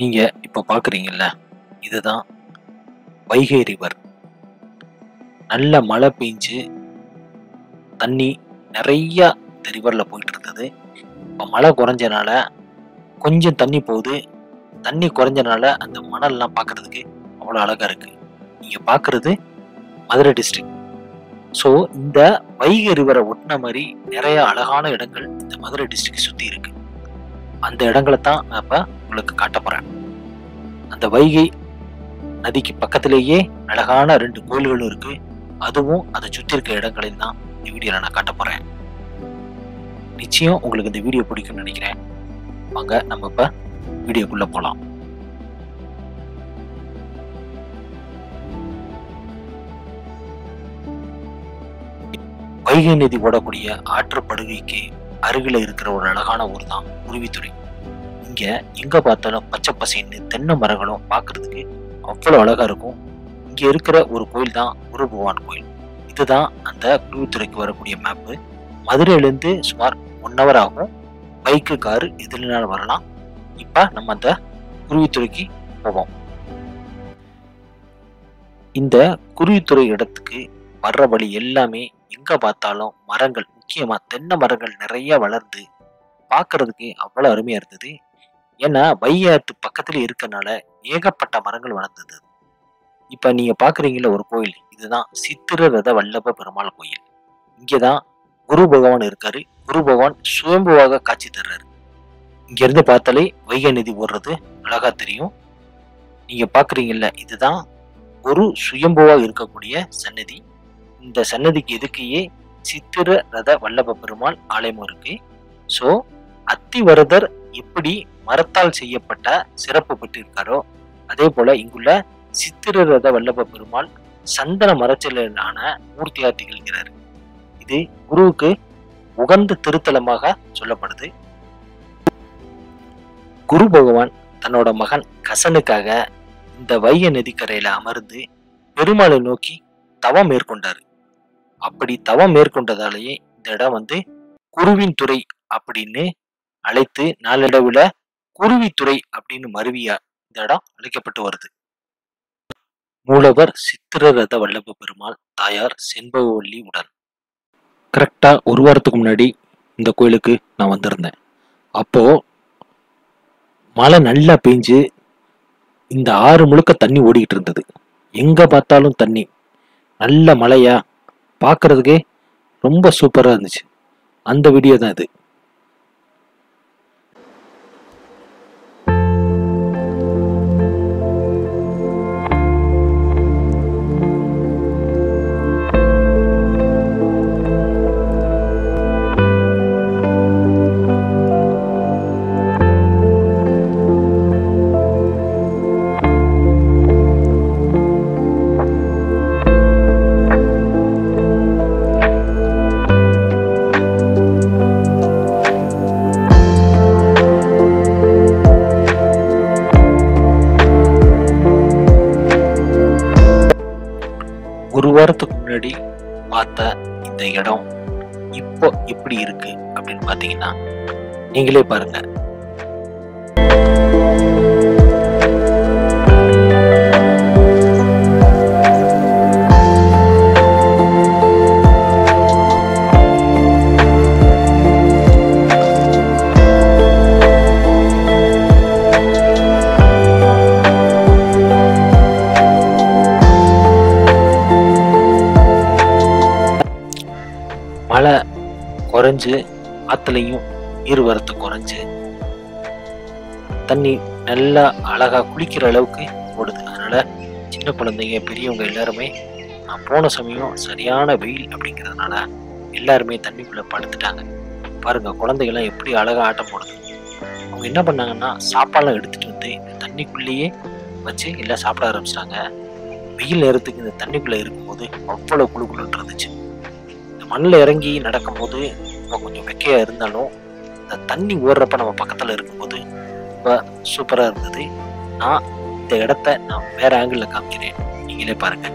நீங்க இப்ப பாக்குறீங்கல்ல, இதுதான் வைகை ரிவர். நல்ல மழை பெஞ்சு தண்ணி நிறைய இந்த ரிவர்ல போயிட்டு இருந்தது. இப்ப மழை குறைஞ்சனால கொஞ்சம் தண்ணி போகுது. தண்ணி குறைஞ்சனால அந்த மணல்லாம் பார்க்கிறதுக்கு அவ்வளோ அழகா இருக்கு. நீங்க பார்க்கிறது மதுரை டிஸ்ட்ரிக்ட். ஸோ இந்த வைகை ரிவரை ஒட்டின மாதிரி நிறைய அழகான இடங்கள் இந்த மதுரை டிஸ்ட்ரிக்ட் சுத்தி இருக்கு. அந்த இடங்களை தான் நான் இப்ப உங்களுக்கு காட்ட போறேன். அந்த வைகை நதிக்கு பக்கத்திலேயே அழகான 2 கோயில்களும் இருக்கு. அதுவும் அதை சுற்றி இருக்க இடங்களையும் தான் இந்த வீடியோல நான் காட்ட போறேன். நிச்சயம் உங்களுக்கு இந்த வீடியோ பிடிக்கும்னு நினைக்கிறேன். வாங்க நம்ம இப்ப வீடியோக்குள்ள போலாம். வைகை நதி ஓடக்கூடிய ஆற்றுப்படுகைக்கு அருகில இருக்கிற ஒரு அழகான ஊர் தான் குருவித்துறை. இங்க எங்க பார்த்தாலும் பச்சை பசைன்னு தென்னை மரங்களும் பார்க்கிறதுக்கு அவ்வளவு அழகா இருக்கும். இங்க இருக்கிற ஒரு கோயில் தான் குரு பகவான் கோயில். இதுதான் அந்த குருவித்துறைக்கு வரக்கூடிய மேப்பு. மதுரையிலிருந்து சுமார் 1 hour ஆகும். பைக்கு, காரு எதுனாலும் வரலாம். இப்ப நம்ம அந்த குருவித்துறைக்கு போவோம். இந்த குருவித்துறை இடத்துக்கு வர்ற வழி எல்லாமே எங்க பார்த்தாலும் மரங்கள், முக்கியமா தென்னை மரங்கள் நிறைய வளர்ந்து பார்க்கிறதுக்கு அவ்வளவு அருமையா இருந்தது. ஏன்னா வைகை ஆத்து பக்கத்துல இருக்கனால ஏகப்பட்ட மரங்கள் வளர்ந்தது. இப்ப நீங்க பாக்குறீங்கல்ல ஒரு கோயில், இதுதான் சித்திர ரத வல்லப பெருமாள் கோயில். இங்கதான் குரு பகவான் இருக்காரு. குரு பகவான் சுயம்புவாக காட்சி தர்றாரு. இங்க இருந்து பார்த்தாலே வைகை நதி ஓடுறது அழகா தெரியும். நீங்க பாக்குறீங்கல்ல, இதுதான் குரு சுயம்புவா இருக்கக்கூடிய சன்னதி. இந்த சன்னதிக்கு எதுக்கையே சித்திர ரத வல்லப பெருமாள் ஆலயமும் இருக்கு. சோ அத்திவரதர் எப்படி மரத்தால் செய்யப்பட்ட சிறப்பு பெற்றிருக்காரோ அதே போல இங்குள்ள சித்திர ரத வல்லப பெருமாள் சந்தன மரச்சலான மூர்த்தியா திகழ்கிறார். இது குருவுக்கு உகந்த திருத்தலமாக சொல்லப்படுது. குரு பகவான் தன்னோட மகன் கசனுக்காக இந்த வைகை நதிக்கரையில அமர்ந்து பெருமாளை நோக்கி தவம் மேற்கொண்டாரு. அப்படி தவம் மேற்கொண்டதாலேயே இந்த இடம் குருவின் துறை அப்படின்னு அழைத்து நாளடைவுல குருவித்துறை அப்படின்னு மருவியா இந்த இடம் அழைக்கப்பட்டு வருது. மூலவர் சித்திர ரத வல்லப பெருமாள், தாயார் செண்பகவல்லி உடன். கரெக்டா 1 வாரத்துக்கு முன்னாடி இந்த கோயிலுக்கு நான் வந்திருந்தேன். அப்போ மழை நல்லா பெஞ்சு இந்த ஆறு முழுக்க தண்ணி ஓடிக்கிட்டு இருந்தது. எங்க பார்த்தாலும் தண்ணி, நல்ல மழையா பார்க்கிறதுக்கே ரொம்ப சூப்பரா இருந்துச்சு. அந்த வீடியோ தான் இது. ஒரு வாரத்துக்கு முன்னாடி பார்த்த இந்த இடம் இப்போ எப்படி இருக்கு அப்படின்னு பாத்தீங்கன்னா நீங்களே பாருங்க. மழை குறைஞ்சு ஆத்துலையும் நீர்வரத்து குறைஞ்சு தண்ணி நல்லா அழகா குளிக்கிற அளவுக்கு ஓடுது. அதனால சின்ன குழந்தைங்க, பெரியவங்க எல்லாருமே, நான் போன சமயம் சரியான வெயில் அப்படிங்கிறதுனால எல்லாருமே தண்ணிக்குள்ள படுத்துட்டாங்க. பாருங்க, குழந்தைகள்லாம் எப்படி அழகா ஆட்டம் போடுது. அவங்க என்ன பண்ணாங்கன்னா சாப்பாடுலாம் எடுத்துட்டு இந்த தண்ணிக்குள்ளேயே வச்சு எல்லாம் சாப்பிட ஆரம்பிச்சிட்டாங்க. வெயில் நேரத்துக்கு இந்த தண்ணிக்குள்ள இருக்கும்போது அவ்வளவு குழுக்குழுன்னு இருந்துச்சு. மண்ணில் இறங்கி நடக்கும்போது இப்போ கொஞ்சம் வெக்கையா இருந்தாலும் இந்த தண்ணி ஓடுறப்ப நம்ம பக்கத்துல இருக்கும்போது ரொம்ப சூப்பரா இருந்தது. நான் இந்த இடத்த வேற ஆங்கிள் காமிக்கிறேன், நீங்களே பாருங்க.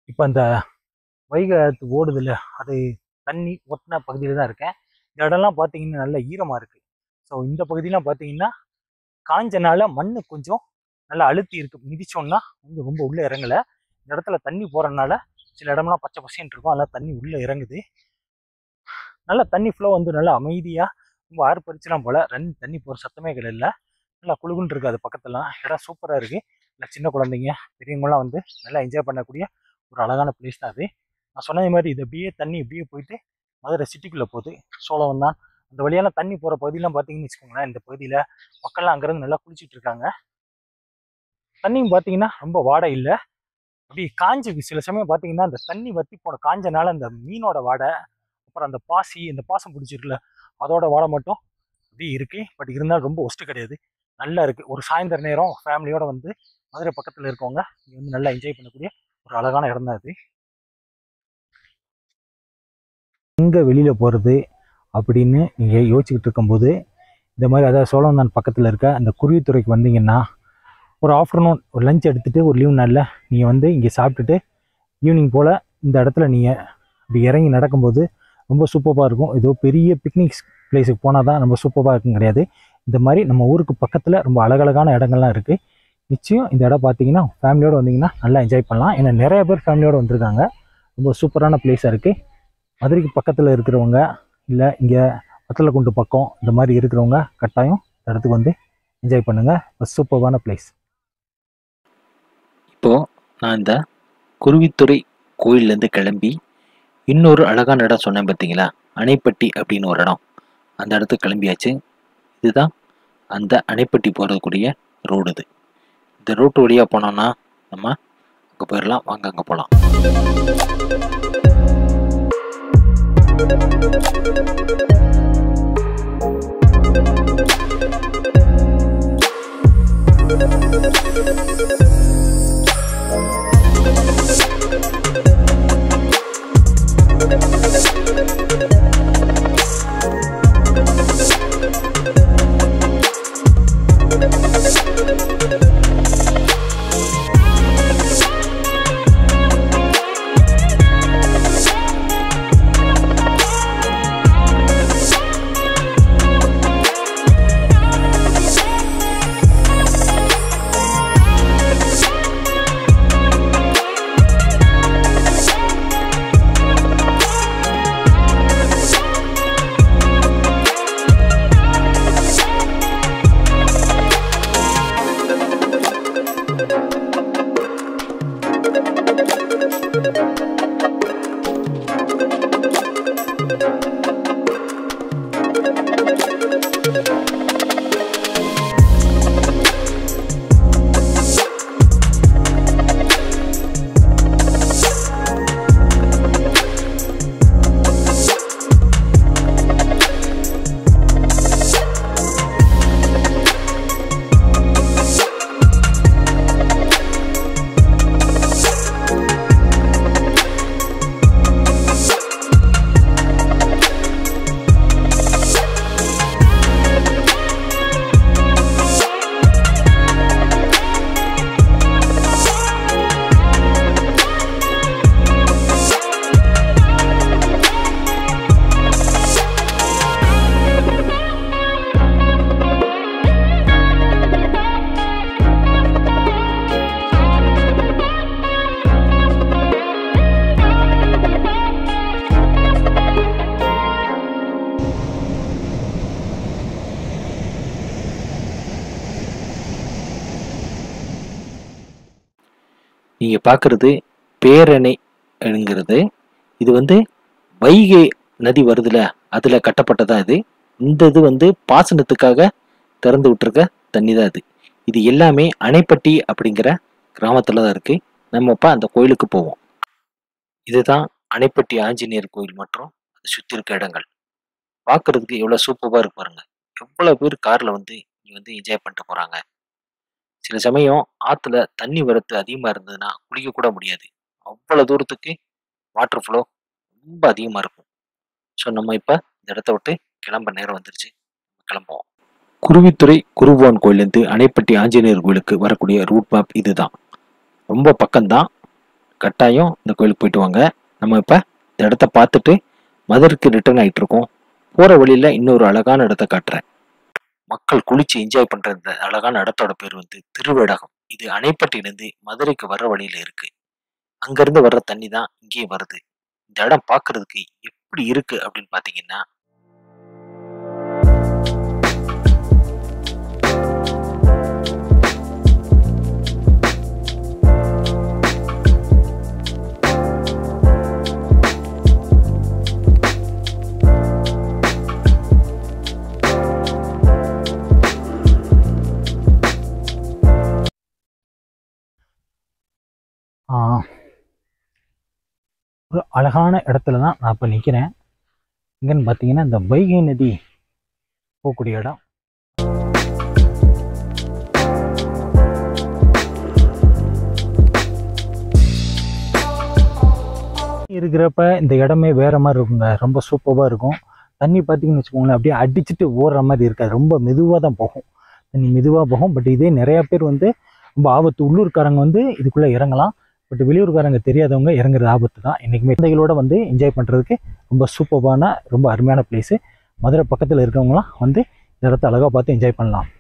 இப்போ அந்த வைகை ஓடுது இல்லை, அது தண்ணி ஒட்டின பகுதியில் தான் இருக்கேன். இந்த இடம்லாம் பார்த்தீங்கன்னா நல்ல ஈரமாக இருக்குது. ஸோ இந்த பகுதியெலாம் பார்த்தீங்கன்னா காஞ்சனால மண் கொஞ்சம் நல்லா அழுத்தி இருக்குது. மிதிச்சோன்னா வந்து ரொம்ப உள்ளே இறங்கலை. இந்த இடத்துல தண்ணி போகிறதுனால சில இடம்லாம் பச்சை பசேன்னு இருக்கும், அதெல்லாம் தண்ணி உள்ளே இறங்குது. நல்லா தண்ணி ஃப்ளோ வந்து நல்லா அமைதியாக ரொம்ப ஆர்ப்பரிச்சுலாம் போல். தண்ணி போகிற சத்தமே கிடையாது. நல்லா குழுகுன்னு இருக்குது. அது பக்கத்துலாம் இடம் சூப்பராக இருக்குது. இல்லை சின்ன குழந்தைங்க பெரியவங்களாம் வந்து நல்லா என்ஜாய் பண்ணக்கூடிய ஒரு அழகான பிளேஸ் தான் அது. நான் சொன்னது மாதிரி இது அப்படியே தண்ணி இப்படியே போயிட்டு மதுரை சிட்டிக்குள்ளே போகுது. சோழவன் தான் அந்த வழியெல்லாம் தண்ணி போகிற பகுதியெலாம் பார்த்தீங்கன்னு வச்சுக்கோங்களேன். இந்த பகுதியில் மக்கள்லாம் அங்கேருந்து நல்லா குளிச்சுட்டு இருக்காங்க. தண்ணியும் பார்த்தீங்கன்னா ரொம்ப வாடை இல்லை, அப்படி காஞ்சி. சில சமயம் பார்த்தீங்கன்னா அந்த தண்ணி வற்றி போன காஞ்சனால அந்த மீனோட வாடை, அப்புறம் அந்த இந்த பாசம் பிடிச்சிருக்குல்ல அதோட வாடை மட்டும் அப்படி இருக்குது. பட் இருந்தாலும் ரொம்ப ஒஸ்ட்டு கிடையாது, நல்லா இருக்குது. ஒரு சாயந்தர நேரம் ஃபேமிலியோட வந்து மதுரை பக்கத்தில் இருக்கவங்க இங்கே வந்து நல்லா என்ஜாய் பண்ணக்கூடிய ஒரு அழகான இடம் தான் அது. எங்கே வெளியில் போகிறது அப்படின்னு நீங்கள் யோசிச்சுக்கிட்டு இருக்கும்போது இந்த மாதிரி, அதாவது சோழவந்தான் பக்கத்தில் இருக்க அந்த குருவித்துறைக்கு வந்தீங்கன்னா ஒரு ஆஃப்டர்நூன் ஒரு லஞ்ச் எடுத்துகிட்டு ஒரு லீவ் நாளில் நீங்கள் வந்து இங்கே சாப்பிட்டுட்டு ஈவினிங் போல் இந்த இடத்துல நீங்கள் இப்படி இறங்கி நடக்கும்போது ரொம்ப சூப்பராக இருக்கும். ஏதோ பெரிய பிக்னிக் பிளேஸுக்கு போனால் தான் ரொம்ப சூப்பராக இருக்கும் கிடையாது. இந்த மாதிரி நம்ம ஊருக்கு பக்கத்தில் ரொம்ப அழகழகான இடங்கள்லாம் இருக்குது. நிச்சயம் இந்த இடம் பார்த்தீங்கன்னா ஃபேமிலியோடு வந்தீங்கன்னா நல்லா என்ஜாய் பண்ணலாம். ஏன்னா நிறைய பேர் ஃபேமிலியோடு வந்திருக்காங்க. ரொம்ப சூப்பரான பிளேஸாக இருக்குது. மதுரைக்கு பக்கத்தில் இருக்கிறவங்க இல்லை இங்கே வத்தலக்குண்டு பக்கம் இந்த மாதிரி இருக்கிறவங்க கட்டாயம் இந்த இடத்துக்கு வந்து என்ஜாய் பண்ணுங்கள். ஒரு சூப்பரான பிளேஸ். இப்போது நான் இந்த குருவித்துறை கோயிலேருந்து கிளம்பி இன்னொரு அழகான இடம் சொன்னேன் பார்த்தீங்களா, அணைப்பட்டி அப்படின்னு ஒரு இடம். அந்த இடத்துக்கு கிளம்பியாச்சு. இதுதான் அந்த அணைப்பட்டி போகிறதுக்குரிய ரோடு. இந்த ரோட்டு வழியாக போனோம்னா நம்ம அங்கே போயிடலாம். வாங்க அங்கே போகலாம். நீங்கள் பார்க்குறது பேரணைங்கிறது. இது வந்து வைகை நதி வருதுல, அதில் கட்டப்பட்டதான் இது. இந்த இது வந்து பாசனத்துக்காக திறந்து விட்டுருக்க தண்ணி தான் இது. இது எல்லாமே அணைப்பட்டி அப்படிங்கிற கிராமத்தில் தான் இருக்குது. நம்ம இப்போ அந்த கோயிலுக்கு போவோம். இதுதான் அணைப்பட்டி ஆஞ்சநேயர் கோயில் மற்றும் அதை சுற்றி இருக்க இடங்கள். பார்க்குறதுக்கு எவ்வளோ சூப்பராக இருக்கு பாருங்க. எவ்வளோ பேர் காரில் வந்து இங்கே வந்து என்ஜாய் பண்ணிட்டு போகிறாங்க. சில சமயம் ஆற்றுல தண்ணி வரத்து அதிகமாக இருந்ததுன்னா குளிக்க கூட முடியாது. அவ்வளோ தூரத்துக்கு வாட்டர் ஃப்ளோ ரொம்ப அதிகமாக இருக்கும். ஸோ நம்ம இப்போ இந்த இடத்த விட்டு கிளம்ப நேரம் வந்துருச்சு, கிளம்புவோம். குருவித்துறை குருவான் கோயிலேருந்து அணைப்பட்டி ஆஞ்சநேயர் கோயிலுக்கு வரக்கூடிய ரூட் மேப் இதுதான். ரொம்ப பக்கம்தான். கட்டாயம் இந்த கோயிலுக்கு போயிட்டு வாங்க. நம்ம இப்போ இந்த இடத்த பார்த்துட்டு மதுரைக்கு ரிட்டர்ன் ஆகிட்டு இருக்கோம். போகிற வழியில் இன்னொரு அழகான இடத்த காட்டுறேன். மக்கள் குளிச்சு என்ஜாய் பண்ணுற இந்த அழகான இடத்தோட பேர் திருவேடகம். இது அணைப்பட்டிலேருந்து மதுரைக்கு வர்ற வழியில் இருக்கு. அங்கேருந்து வர்ற தண்ணி தான் இங்கேயும் வருது. இந்த இடம் பார்க்கறதுக்கு எப்படி இருக்கு அப்படின்னு பார்த்தீங்கன்னா, ஒரு அழகான இடத்துல தான் நான் இப்போ நிற்கிறேன். எங்கன்னு பார்த்தீங்கன்னா இந்த வைகை நதி போகக்கூடிய இடம். இருக்கிறப்ப இந்த இடமே வேற மாதிரி இருக்குங்க. ரொம்ப சூப்பராக இருக்கும். தண்ணி பார்த்தீங்கன்னு வச்சுக்கோங்களேன், அப்படியே அடிச்சுட்டு ஓடுற மாதிரி இருக்காது. ரொம்ப மெதுவாக தான் போகும். தண்ணி மெதுவாக போகும். பட் இதே நிறையா பேர் ரொம்ப ஆபத்து. உள்ளூர்காரங்க இதுக்குள்ளே இறங்கலாம். பட் வெளியூர்காரங்க தெரியாதவங்க இறங்குறது ஆபத்து தான். என்றைக்குமே குழந்தைகளோட என்ஜாய் பண்ணுறதுக்கு ரொம்ப சூப்பரான ரொம்ப அருமையான பிளேஸு. மதுரை பக்கத்தில் இருக்கிறவங்களாம் இந்த இடத்த அழகாக பார்த்து என்ஜாய் பண்ணலாம்.